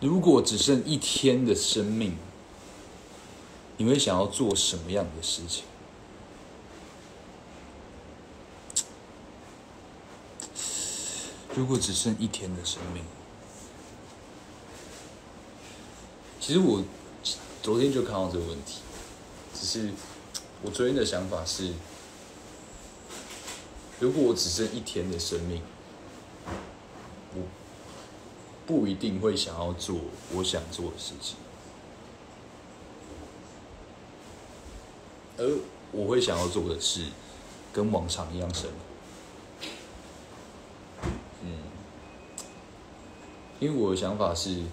如果只剩一天的生命，你会想要做什么样的事情？如果只剩一天的生命，其实我昨天就看到这个问题，只是我昨天的想法是，如果我只剩一天的生命，我不一定会想要做我想做的事情，而我会想要做的是跟往常一样生活。因为我的想法是，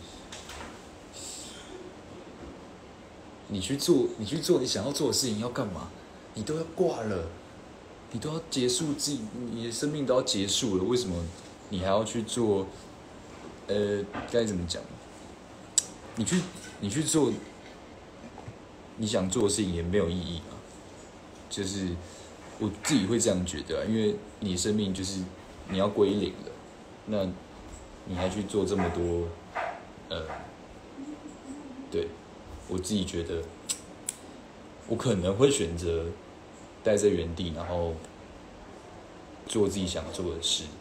你去做你想要做的事情要干嘛？你都要挂了，你都要结束自己，你的生命都要结束了，为什么你还要去做？该怎么讲？你去做你想做的事情也没有意义啊。就是我自己会这样觉得，因为你的生命就是你要归零了，那你还去做这么多，对，我自己觉得，我可能会选择待在原地，然后做自己想做的事。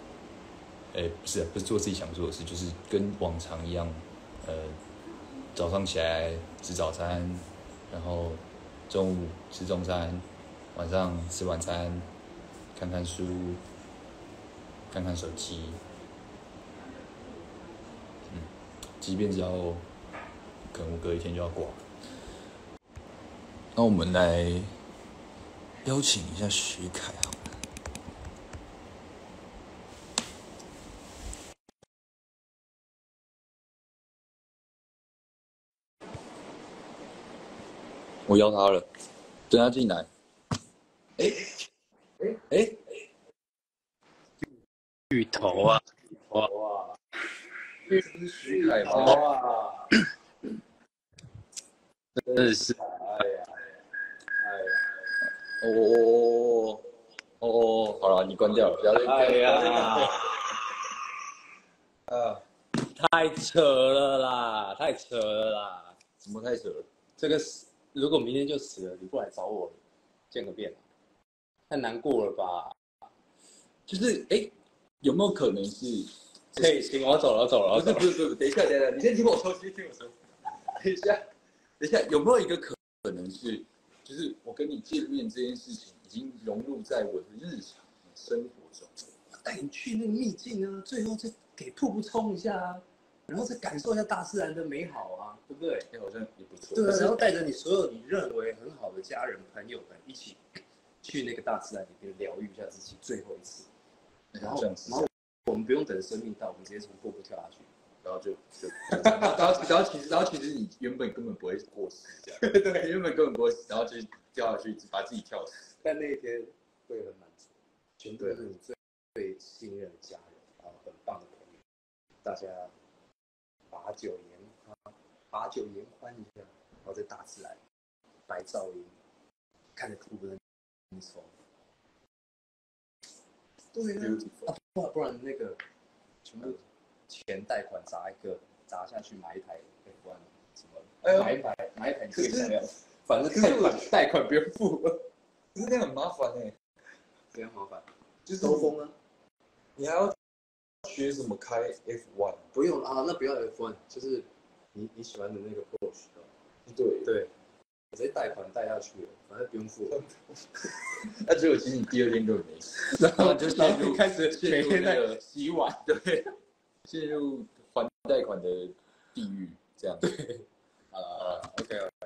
不是做自己想做的事，就是跟往常一样，早上起来吃早餐，然后中午吃中餐，晚上吃晚餐，看看书，看看手机。即便知道可能我隔一天就要挂了，那我们来邀请一下徐凯好了。我邀他了，等他进来。 芋头啊，哇！ 这是徐凯吗？ 哇！真的是， 好了，你关掉了，不要再。 太扯了啦，太扯了啦！ 怎么太扯了？ 这个如果明天就死了，你不来找我见个面，太难过了吧？ 就是有没有可能是？ 可以，行，我要走了， 不是，等一下，你先听我说，等一下，有没有一个可能是，就是我跟你见面这件事情已经融入在我的日常生活中？ 我带你去那个秘境啊，最后再给瀑布冲一下啊，然后再感受一下大自然的美好啊，对不对？ 好像也不错。 对啊，然后带着你所有你认为很好的家人朋友们一起去那个大自然里面疗愈一下自己最后一次，然后我们不用等生命到，我们直接从瀑布跳下去， 然后然后其实你原本根本不会过世这样，对，原本根本不会死，然后就掉下去把自己跳死。 但那一天会很满足，全都是你最信任的家人，然后很棒的朋友，大家把酒言欢一下，然后在大自然白噪音，看着瀑布的那种。对啊，不然那个全部钱贷款砸下去买一台 F1 什么，买一台最想要，反正贷款不用付， 可是那很麻烦非常麻烦， 就是兜风啊， 你还要学什么开 F1？ 不用啊，那不要 F1，就是你喜欢的那个 Porsche，对，直接贷款贷下去了，反正不用付。 那结果其实你第二天根本没事， 然后开始每天在洗碗， 对，陷入还贷款的地狱这样。 对，OK。